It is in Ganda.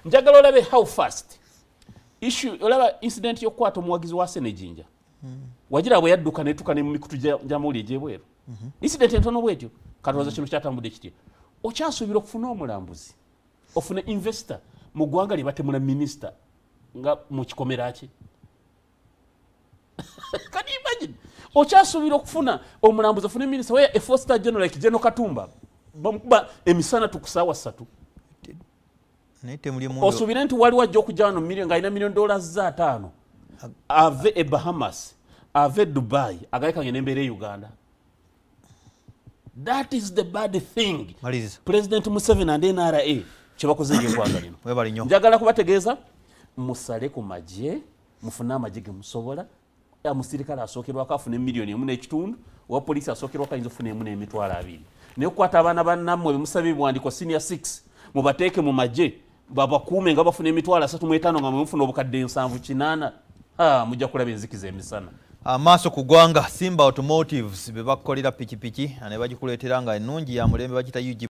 njagala olabe how fast issue olaba incident yokwata omuwagizi wa Senejinja wagira bwe yadduka netuka ne mu mikutu gy'amawulire egy'ebweru incident entono bwetyo katoza kino kyatambudde kitya okyasuubira okufuna omulambuzi ofune investor mu ggwanga lye batemula minisita nga mu kikomera kye can you imagine okyasuubira okufuna omulambuzi ofune minisita where a foster general like General Katumba bamukuba emisana tukusaawa 3 osuubira nti waliwo ajja okujja wano nga alina $1 million za 5 ave e Bahamas ave Dubai agayikange n'embeera e Uganda. That is the bad thing. President Museveni and NRA kyebakoze eggwanga lino. Njagala kubategeeza musale ku magye mufune amagye ge musobola omusirikale asookerwako afune $1.1 million wa poliisi asookerwako ayinza ofuna $1.2 naye okukwata abaana bannammwe bemusabye bwandiko senior 6 mubateeke mu magye babakuume nga bafuna $3.5 nga mufuna obukadde 7-8 mujja kulaba enzikiza emisana. Amaaso ku ggwanga Simba Automotives be bakolera pikipiki ne bagikuleetera nga ennungi ya mulembe bagita